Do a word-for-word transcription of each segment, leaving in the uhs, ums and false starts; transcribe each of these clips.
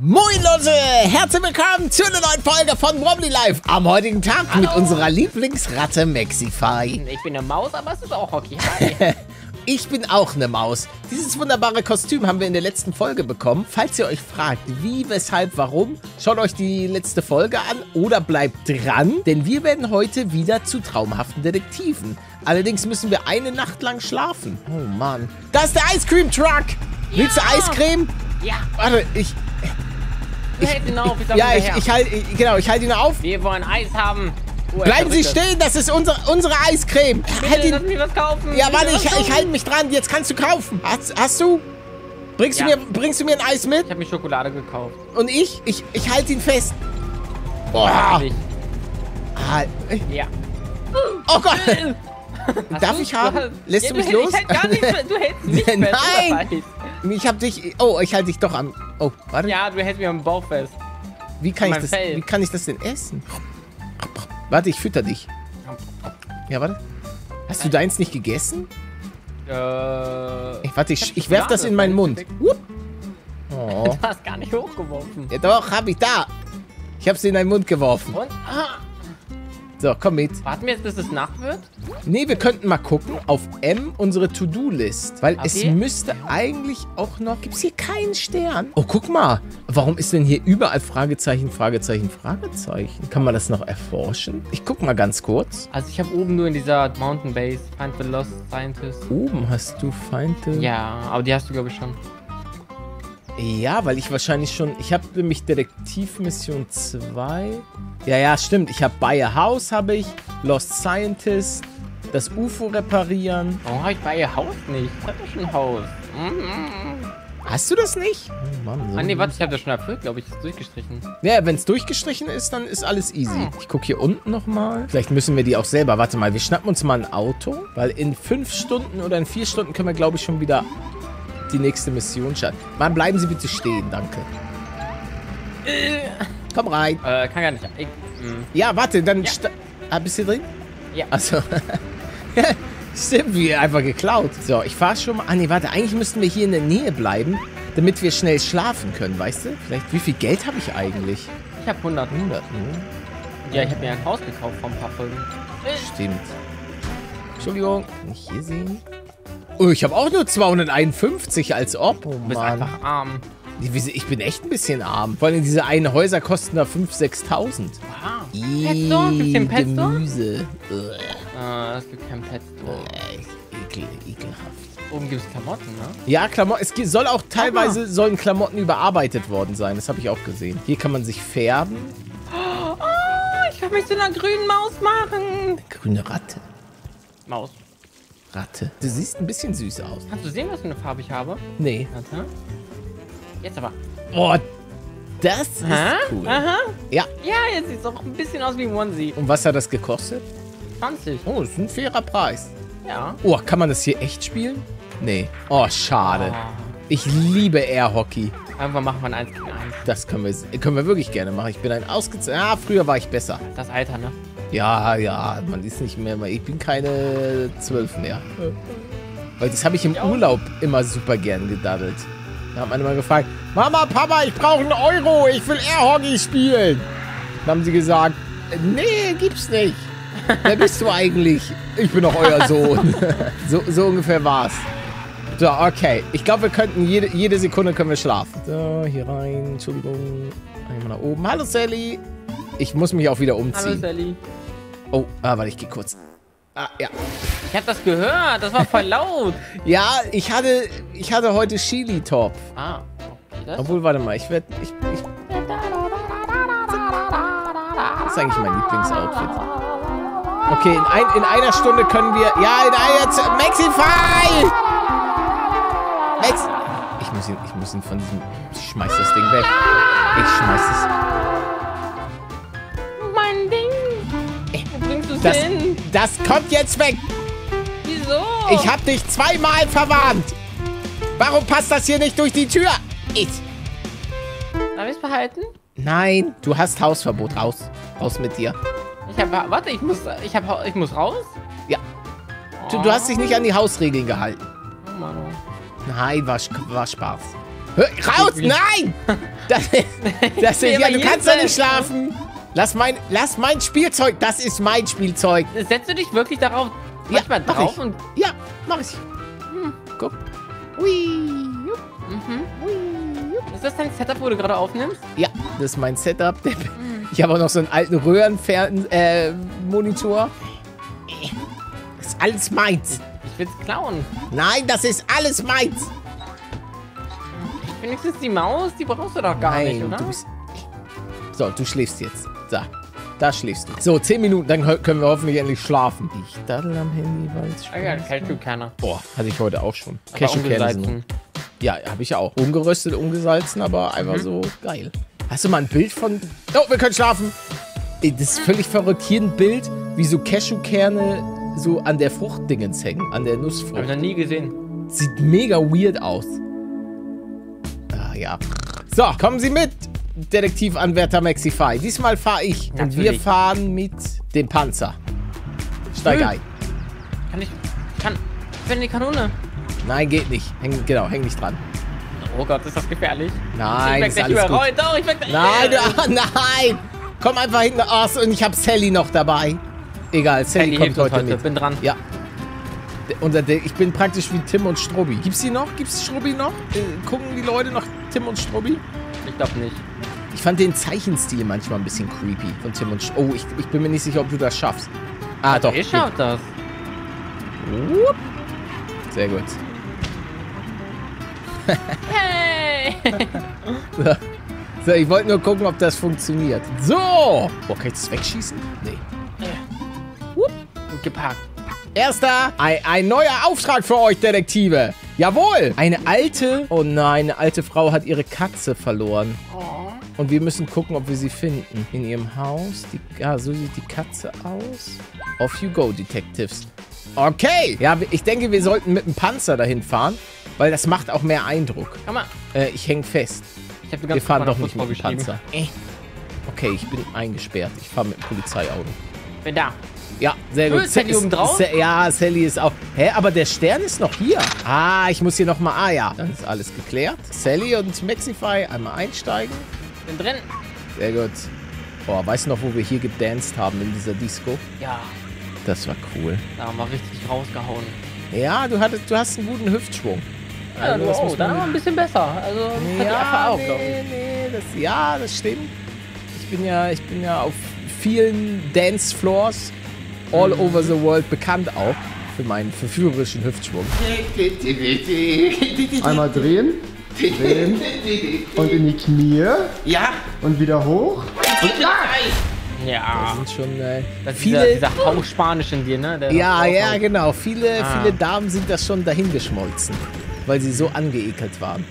Moin Leute, herzlich willkommen zu einer neuen Folge von Wobbly Life am heutigen Tag. Hallo. Mit unserer Lieblingsratte Maxify. Ich bin eine Maus, aber es ist auch Hockey. Hi. Ich bin auch eine Maus. Dieses wunderbare Kostüm haben wir in der letzten Folge bekommen. Falls ihr euch fragt, wie, weshalb, warum, schaut euch die letzte Folge an oder bleibt dran, denn wir werden heute wieder zu traumhaften Detektiven. Allerdings müssen wir eine Nacht lang schlafen. Oh Mann. Da ist der Ice Cream Truck. Ja. Willst du Eiscreme? Ja. Warte, ich... Ich, hält ihn auf, ich ja, ich, ich halte, genau, ich halte ihn auf. Wir wollen Eis haben. Oh, Bleiben Sie stehen, das ist unsere, unsere Eiscreme. Bitte, halt ihn. lass mich was kaufen. Ja, warte, ich, ich halte mich dran. Jetzt kannst du kaufen. Hast, hast du? Bringst, ja. du mir, bringst du mir ein Eis mit? Ich habe mir Schokolade gekauft. Und ich? Ich, ich halte ihn fest. Boah. Ah, ja. Oh Gott. Hast Darf du? ich haben? Du Lässt ja, du mich du, los? Ich halt gar nicht, du hältst mich fest. Nein. Ich hab dich... Oh, ich halte dich doch an... Oh, warte. Ja, du hältst mich am Bauch fest. Wie kann, ich das, wie kann ich das denn essen? Warte, ich fütter dich. Ja, warte. Hast du deins nicht gegessen? Äh... Ich, warte, ich, ich werf das in meinen Mund. Oh. Du hast gar nicht hochgeworfen. Ja doch, hab ich da. Ich hab's in deinen Mund geworfen. Und? Ah. So, komm mit. Warten wir jetzt, bis es Nacht wird? Nee, wir könnten mal gucken auf M, unsere To-Do-List. Weil okay. Es müsste eigentlich auch noch... Gibt's hier keinen Stern? Oh, guck mal. Warum ist denn hier überall Fragezeichen, Fragezeichen, Fragezeichen? Kann man das noch erforschen? Ich guck mal ganz kurz. Also ich habe oben nur in dieser Mountain Base Find the Lost Scientist. Oben hast du Find the... Ja, aber die hast du, glaube ich, schon. Ja, weil ich wahrscheinlich schon... Ich habe nämlich Detektivmission zwei... Ja, ja, stimmt. Ich habe Buy a House, habe ich. Lost Scientist. Das U F O reparieren. Warum habe ich Buy a House nicht? Ich habe doch schon ein Haus. Mhm. Hast du das nicht? Oh Mann, so ah, nee, warte, ich habe das schon erfüllt, glaube ich. Das ist durchgestrichen. Ja, wenn es durchgestrichen ist, dann ist alles easy. Hm. Ich gucke hier unten nochmal. Vielleicht müssen wir die auch selber... Warte mal, wir schnappen uns mal ein Auto. Weil in fünf Stunden oder in vier Stunden können wir, glaube ich, schon wieder die nächste Mission starten. Mann, bleiben Sie bitte stehen, danke. Äh. Komm rein. Äh, kann gar nicht. Ich, ja, warte, dann... Ja. Ah, bist du drin? Ja. Achso. Stimmt, wie einfach geklaut. So, ich fahr schon mal... Ah, nee, warte, eigentlich müssten wir hier in der Nähe bleiben, damit wir schnell schlafen können, weißt du? Vielleicht, wie viel Geld habe ich eigentlich? Ich habe hundert. hundert, ne? Ja, ich habe mir ein Haus gekauft vor ein paar Folgen. Stimmt. Entschuldigung, kann ich hier sehen? Oh, ich habe auch nur zweihunderteinundfünfzig, als ob. Oh, du bist Mann. einfach arm. Ich bin echt ein bisschen arm. Vor allem diese einen Häuser kosten da fünftausend, sechstausend. Wow. Ii, Pet Store? Gibt's hier einen Pet Store? Gemüse. Uh, es gibt kein Pet Store. Äh, ekel, ekelhaft. Oben gibt es Klamotten, ne? Ja, Klamotten. Es soll auch teilweise, sollen Klamotten überarbeitet worden sein. Das habe ich auch gesehen. Hier kann man sich färben. Oh, ich kann mich zu einer grünen Maus machen. Eine grüne Ratte. Maus. Ratte. Du siehst ein bisschen süß aus. Kannst du sehen, was für eine Farbe ich habe? Nee. Warte. Jetzt aber. Boah, das ist Aha, cool. Aha. Ja. Ja, jetzt sieht es auch ein bisschen aus wie ein Onesie. Und was hat das gekostet? zwanzig. Oh, das ist ein fairer Preis. Ja. Oh, kann man das hier echt spielen? Nee. Oh, schade. Oh. Ich liebe Air Hockey. Irgendwann machen wir ein eins gegen eins. Das können wir, können wir wirklich gerne machen. Ich bin ein ausgezeichnet. Ah, früher war ich besser. Das Alter, ne? Ja, ja, man ist nicht mehr. Ich bin keine zwölf mehr. Weil das habe ich im Urlaub immer super gern gedaddelt. Da hat man immer gefragt, Mama, Papa, ich brauche einen Euro, ich will Air Hockey spielen. Dann haben sie gesagt, nee, gibt's nicht. Wer bist du eigentlich? Ich bin doch euer Sohn. so, so ungefähr war's. So, okay. Ich glaube, wir könnten jede, jede Sekunde können wir schlafen. So, hier rein. Entschuldigung. Einmal nach oben. Hallo, Sally. Ich muss mich auch wieder umziehen. Hallo, Sally. Oh, ah, warte, ich gehe kurz. Ah, ja. Ich habe das gehört. Das war voll laut. Ja, ich hatte, ich hatte heute Chili-Topf. Ah, okay. Das Obwohl, warte mal, ich werde... Ich, ich, das ist eigentlich mein Lieblingsoutfit. Okay, in, ein, in einer Stunde können wir... Ja, in einer... Maxify! Max... Ich muss ihn, ich muss ihn von diesem... Ich schmeiß das Ding weg. Ich schmeiß es... Mein Ding. Wo bringst du es Das, hin? das kommt jetzt weg. Wieso? Ich hab dich zweimal verwarnt. Warum passt das hier nicht durch die Tür? Ich. Darf ich es behalten? Nein, du hast Hausverbot. Raus. Raus mit dir. Ich hab... Warte, ich muss... Ich, hab, ich muss raus? Ja. Du, du hast dich nicht an die Hausregeln gehalten. Oh Mann. Oh. Nein, war, war Spaß. Hör, raus! Nein! Das, das ist, ja, du kannst doch nicht schlafen. Lass mein, lass mein Spielzeug. Das ist mein Spielzeug. Setzt du dich wirklich darauf manchmal ja, drauf? Ich. Und ja, mach ich. Hm, guck. Hui. Jupp. Mhm. Hui. Jupp. Ist das dein Setup, wo du gerade aufnimmst? Ja, das ist mein Setup. Ich habe auch noch so einen alten Röhrenmonitor. Äh, das ist alles meins. Ich will's klauen. Nein, das ist alles meins. Wenigstens die Maus, die brauchst du doch gar Nein, nicht, oder? Du bist... So, du schläfst jetzt. So, da schläfst du. So, zehn Minuten, dann können wir hoffentlich endlich schlafen. Ich daddel am Handy, weil es Ah ja, Cashewkerner. Boah, hatte ich heute auch schon. Aber Cashewkerne sind- ungesalzen. Ja, habe ich auch. Ungeröstet, ungesalzen, aber einfach Mhm. so geil. Hast du mal ein Bild von... Oh, wir können schlafen. Ey, das ist völlig verrückt. Hier ein Bild, wie so Cashewkerne so an der Fruchtdingens hängen. An der Hab ich Nussfrucht. noch nie gesehen. Sieht mega weird aus. Ah, ja. So, kommen Sie mit, Detektivanwärter Maxify. Diesmal fahre ich. Und wir Natürlich. fahren mit dem Panzer. Steig Nö. ein. Kann ich... Kann... Ich bin die Kanone. Nein, geht nicht. Häng, genau, häng nicht dran. Oh Gott, ist das gefährlich. Nein, ich ist weg alles gut. überrollt. Doch, ich weg Nein, ah, nein. Komm einfach hinten. Oh, so, und ich habe Sally noch dabei. Egal, Sally, Sally kommt hilft uns heute heute. mit. Bin dran. Ja. Unser, ich bin praktisch wie Tim und Strobby. Gibt's die noch? Gibt's Strobby noch? Äh, gucken die Leute noch Tim und Strobby? Ich glaube nicht. Ich fand den Zeichenstil manchmal ein bisschen creepy von Tim und Strobby. Oh, ich, ich bin mir nicht sicher, ob du das schaffst. Ah, doch. Ich schaff das. Wupp. Sehr gut. Hey! So. So, ich wollte nur gucken, ob das funktioniert. So! Boah, kann ich das wegschießen? Nee. Gut geparkt. Erster, ein, ein neuer Auftrag für euch, Detektive. Jawohl! Eine alte, oh nein, eine alte Frau hat ihre Katze verloren. Oh. Und wir müssen gucken, ob wir sie finden. In ihrem Haus. Die, ja, so sieht die Katze aus. Off you go, Detectives. Okay. Ja, ich denke, wir sollten mit dem Panzer dahin fahren, weil das macht auch mehr Eindruck. Komm mal. Äh, ich hänge fest. Ich habe Wir fahren doch nicht mit dem Panzer. Äh. Okay, ich bin eingesperrt. Ich fahre mit dem Polizeiauto. Bin da. Ja, sehr gut. Cool, ist Sally oben drauf? Sa- Ja, Sally ist auch... Hä, aber der Stern ist noch hier. Ah, ich muss hier nochmal... Ah ja, dann ist alles geklärt. Sally und Maxify einmal einsteigen. Bin drin. Sehr gut. Boah, weißt du noch, wo wir hier gedanced haben in dieser Disco? Ja. Das war cool. Da haben wir richtig rausgehauen. Ja, du, hattest, du hast einen guten Hüftschwung. Ja, Also, du das auch. muss Da man- war ein bisschen besser. Also, das hat die Affe auch, glaube nee, ich. nee, das, ja, das stimmt. Ich bin ja, ich bin ja auf vielen Dancefloors all Mhm. over the world bekannt auch für meinen verführerischen Hüftschwung. Einmal drehen, drehen und in die Knie Ja, und wieder hoch. Ja. Das sind schon äh, Das ist viele. dieser, dieser Hauch Spanisch in dir, ne? Der Ja, das ja, raushaut. genau. Viele, Ah. viele Damen sind das schon dahingeschmolzen, weil sie so angeekelt waren.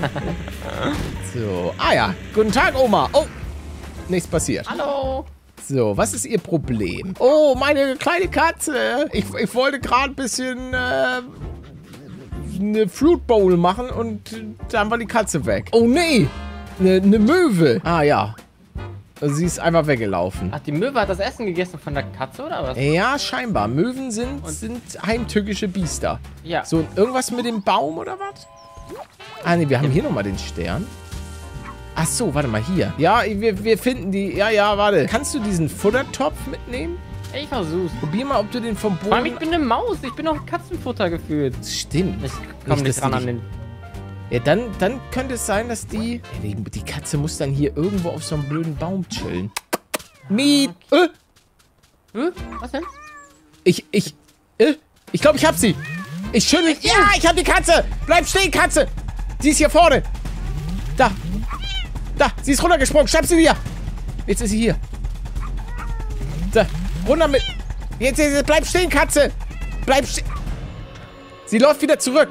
So, ah ja. Guten Tag, Oma. Oh, nichts passiert. Hallo. So, was ist Ihr Problem? Oh, meine kleine Katze. Ich, ich wollte gerade ein bisschen äh, eine Fruit Bowl machen und dann war die Katze weg. Oh, nee. Eine ne Möwe. Ah, ja. Sie ist einfach weggelaufen. Ach, die Möwe hat das Essen gegessen von der Katze, oder was? Ja, scheinbar. Möwen sind, sind heimtückische Biester. Ja. So, irgendwas mit dem Baum oder was? Ah, nee, wir haben hier nochmal den Stern. Ach so, warte mal, hier. Ja, wir, wir finden die. Ja, ja, warte. Kannst du diesen Futtertopf mitnehmen? Ich versuch's. Probier mal, ob du den vom Vor allem, ich Boden... bin eine Maus. Ich bin auch Katzenfutter gefühlt. Stimmt. Ich komm Nicht, nicht, dass dran die an den... Ja, dann, dann könnte es sein, dass die... Ja, die, die Katze muss dann hier irgendwo auf so einem blöden Baum chillen. Miet... Äh, Hä? Was denn? ich, ich... Äh, ich glaube, ich hab sie. Ich schüttel... Ja, ich hab die Katze. Bleib stehen, Katze. Sie ist hier vorne. Da. Da, sie ist runtergesprungen. Schnapp sie wieder. Jetzt ist sie hier. Da, runter mit... Jetzt, jetzt, jetzt bleib stehen, Katze. Bleib stehen. Sie läuft wieder zurück.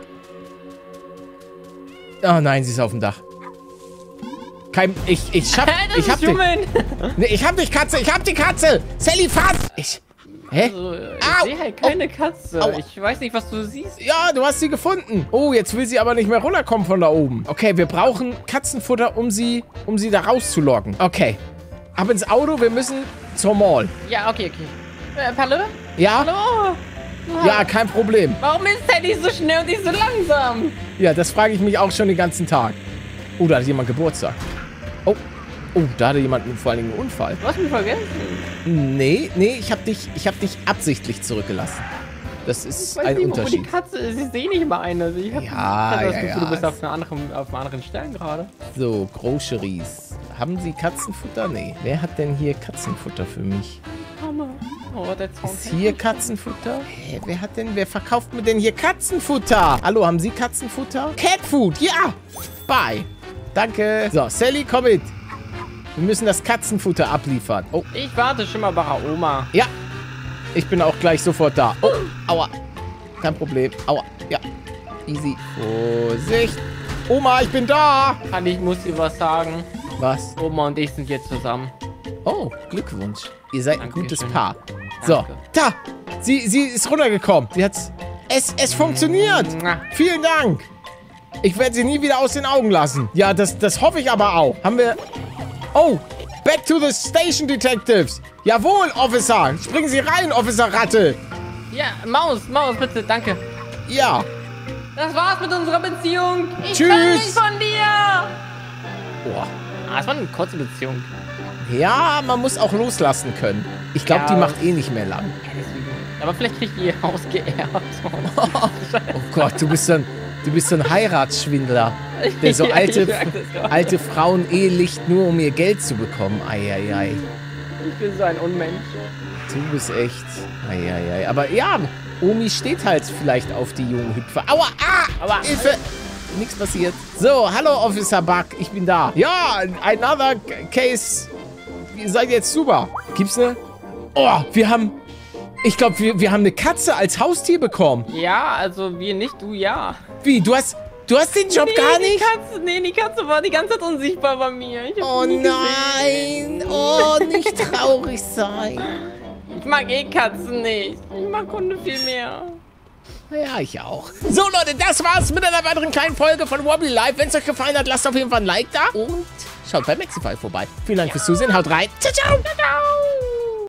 Oh nein, sie ist auf dem Dach. Kein... Ich, ich schaff... Das ich hab ist dich. Schummeln. Nee, ich hab dich, Katze. Ich hab die Katze. Sally, fass. Ich... Hä? Also, ich Au. sehe halt keine Katze. Aua. Ich weiß nicht, was du siehst. Ja, du hast sie gefunden. Oh, jetzt will sie aber nicht mehr runterkommen von da oben. Okay, wir brauchen Katzenfutter, um sie, um sie da rauszulocken. Okay. Ab ins Auto, wir müssen zur Mall. Ja, okay, okay. Äh, Palle? Ja? Hallo? Ja, kein Problem. Warum ist Teddy so schnell und ich so langsam? Ja, das frage ich mich auch schon den ganzen Tag. Oh, da hat jemand Geburtstag. Oh, oh, da hatte jemand vor allen Dingen einen Unfall. Du hast mich vergessen. Nee, nee, ich habe dich, ich hab dich absichtlich zurückgelassen. Das ist Ich weiß ein nicht, Unterschied. wo die Katze ist. Ich sehe nicht mal eine. Ich hab, Ja, ich hab das ja, Gefühl, ja. du bist auf einer anderen, auf einem anderen Stern gerade. So, Groceries. Haben Sie Katzenfutter? Nee. Wer hat denn hier Katzenfutter für mich? Mama. Oh, der Zaun. Ist hier Katzenfutter? Hä, wer hat denn, wer verkauft mir denn hier Katzenfutter? Hallo, haben Sie Katzenfutter? Catfood, ja! Bye. Danke. So, Sally, komm mit. Wir müssen das Katzenfutter abliefern. Oh, Ich warte schon mal bei der Oma. ja. Ich bin auch gleich sofort da. Oh, aua. Kein Problem. Aua, ja. Easy. Vorsicht. Oma, ich bin da. Kann ich muss dir was sagen. Was? Oma und ich sind jetzt zusammen. Oh, Glückwunsch. Ihr seid ein Dankeschön. gutes Paar. So, Danke. da. Sie, sie ist runtergekommen. Sie hat's. Es, es funktioniert. Mua. Vielen Dank. Ich werde sie nie wieder aus den Augen lassen. Ja, das, das hoffe ich aber auch. Haben wir... Oh, back to the station, Detectives. Jawohl, Officer. Springen Sie rein, Officer Ratte. Ja, Maus, Maus, bitte, danke. Ja. Das war's mit unserer Beziehung. Ich Tschüss. trenne mich von dir. Boah. Ah, es war eine kurze Beziehung. Ja, man muss auch loslassen können. Ich glaube, Ja. die macht eh nicht mehr lang. Ja, deswegen. Aber vielleicht kriegt ihr ihr Haus geerbt. Oh Gott, du bist so ein, du bist so ein Heiratsschwindler, der so Ja, alte, ich merk das gerade. alte Frauen ehelicht, nur um ihr Geld zu bekommen. Eieiei. Ich bin so ein Unmensch. Du bist echt. Eieiei. Aber ja, Omi steht halt vielleicht auf die jungen Hüpfer. Aua, ah, Aber- Hilfe. Nichts passiert. So, hallo Officer Buck, ich bin da. Ja, another case. Ihr seid jetzt super. Gibt's ne? Oh, wir haben... Ich glaube, wir, wir haben eine Katze als Haustier bekommen. Ja, also wir nicht, du ja. Wie, du hast... Du hast den Job gar Die nicht? Katze, nee, die Katze war die ganze Zeit unsichtbar bei mir. Ich hab Oh sie nie gesehen. nein. Oh, nicht traurig sein. Ich mag eh Katzen nicht. Ich mag Hunde viel mehr. Ja, ich auch. So, Leute, das war's mit einer weiteren kleinen Folge von Wobbly Live. Wenn es euch gefallen hat, lasst auf jeden Fall ein Like da und schaut bei Maxify vorbei. Vielen Dank fürs Zusehen. Haut rein. Ciao, ciao.